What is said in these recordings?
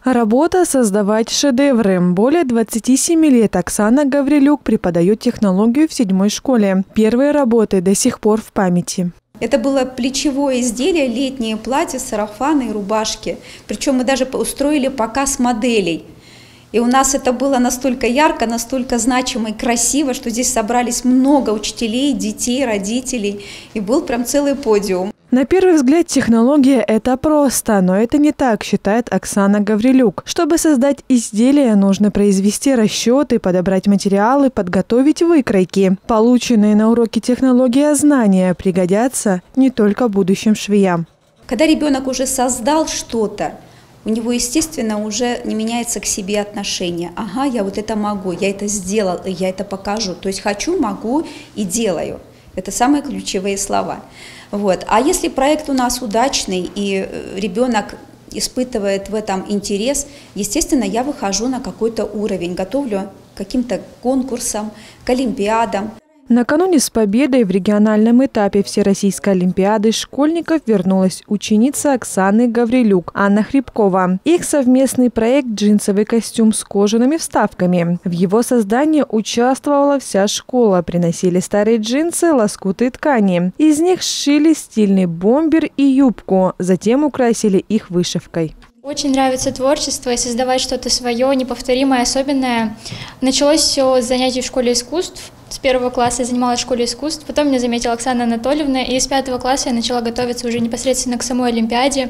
Работа – создавать шедевры. Более 27 лет Оксана Гаврилюк преподает технологию в 7-й школе. Первые работы до сих пор в памяти. Это было плечевое изделие, летние платья, сарафаны и рубашки. Причем мы даже устроили показ моделей. И у нас это было настолько ярко, настолько значимо и красиво, что здесь собрались много учителей, детей, родителей. И был прям целый подиум. На первый взгляд технология – это просто, но это не так, считает Оксана Гаврилюк. Чтобы создать изделие, нужно произвести расчеты, подобрать материалы, подготовить выкройки. Полученные на уроке технологии знания пригодятся не только будущим швеям. Когда ребенок уже создал что-то, у него, естественно, уже не меняется к себе отношение. Ага, я вот это могу, я это сделал, и я это покажу. То есть хочу, могу и делаю. Это самые ключевые слова. Вот. А если проект у нас удачный и ребенок испытывает в этом интерес, естественно, я выхожу на какой-то уровень, готовлю к каким-то конкурсам, к олимпиадам. Накануне с победой в региональном этапе Всероссийской олимпиады школьников вернулась ученица Оксаны Гаврилюк Анна Хребкова. Их совместный проект «Джинсовый костюм с кожаными вставками». В его создании участвовала вся школа. Приносили старые джинсы, лоскуты ткани. Из них сшили стильный бомбер и юбку. Затем украсили их вышивкой. Очень нравится творчество и создавать что-то свое, неповторимое, особенное. Началось все с занятий в школе искусств. С 1 класса я занималась в школе искусств, потом меня заметила Оксана Анатольевна, и с 5 класса я начала готовиться уже непосредственно к самой олимпиаде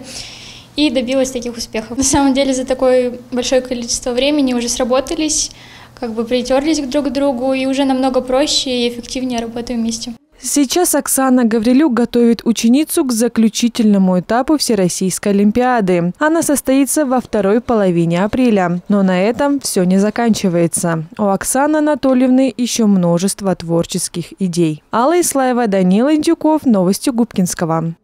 и добилась таких успехов. На самом деле за такое большое количество времени уже сработались, притерлись друг к другу, и уже намного проще и эффективнее работаем вместе. Сейчас Оксана Гаврилюк готовит ученицу к заключительному этапу Всероссийской олимпиады. Она состоится во второй половине апреля. Но на этом все не заканчивается. У Оксаны Анатольевны еще множество творческих идей. Алла Ислаева, Данила Индюков. Новости Губкинского.